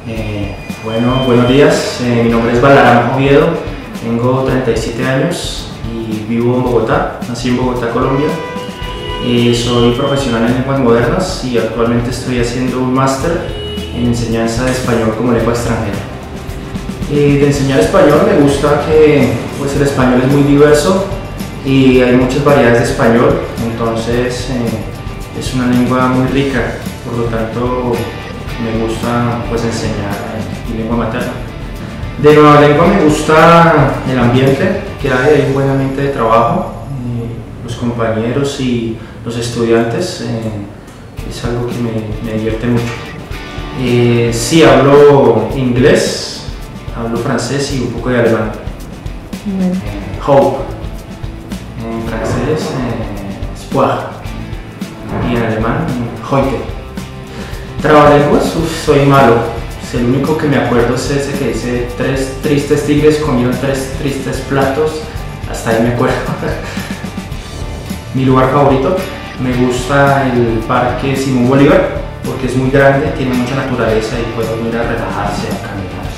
Bueno, buenos días. Mi nombre es Balarán Oviedo, tengo 37 años y vivo en Bogotá. Nací en Bogotá, Colombia. Soy profesional en lenguas modernas y actualmente estoy haciendo un máster en enseñanza de español como lengua extranjera. De enseñar español me gusta que pues, el español es muy diverso y hay muchas variedades de español, entonces es una lengua muy rica, por lo tanto me gusta pues, enseñar mi lengua materna. De nueva lengua me gusta el ambiente que hay un buen ambiente de trabajo, los compañeros y los estudiantes, es algo que me divierte mucho. Sí, hablo inglés, hablo francés y un poco de alemán. Hope, en francés, espoir, y en alemán, heute. Trabalenguas, soy malo. El único que me acuerdo es ese que dice 3 tristes tigres comieron 3 tristes platos. Hasta ahí me acuerdo. Mi lugar favorito, me gusta el Parque Simón Bolívar porque es muy grande, tiene mucha naturaleza y puede ir a relajarse, a caminar.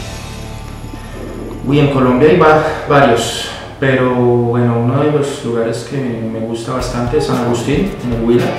En Colombia hay varios, pero bueno, uno de los lugares que me gusta bastante es San Agustín, en el Huila.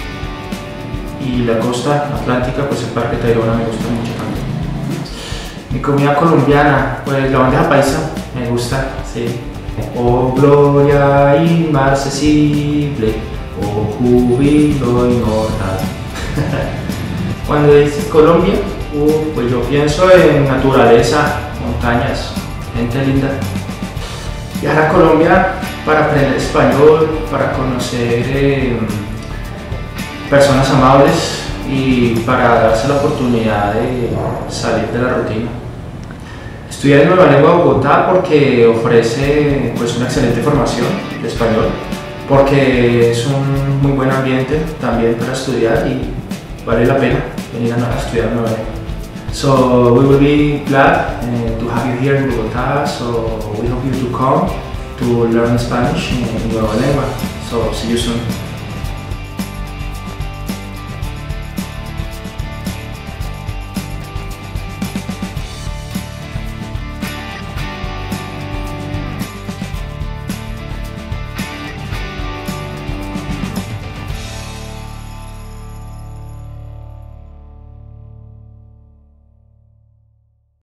Y la costa atlántica, pues el Parque Tayrona me gusta mucho también. Mi comida colombiana, pues la bandeja paisa, me gusta, sí. Oh gloria inmarcesible, oh júbilo inmortal. Cuando dices Colombia, pues yo pienso en naturaleza, montañas, gente linda. Viajar a Colombia para aprender español, para conocer personas amables y para darse la oportunidad de salir de la rutina. Estudiar en Nueva Lengua Bogotá porque ofrece pues, una excelente formación de español, porque es un muy buen ambiente también para estudiar y vale la pena venir a estudiar Nueva Lengua. So we will be glad to have you here in Bogotá, so we hope you to come to learn Spanish in Nueva Lengua. So see you soon.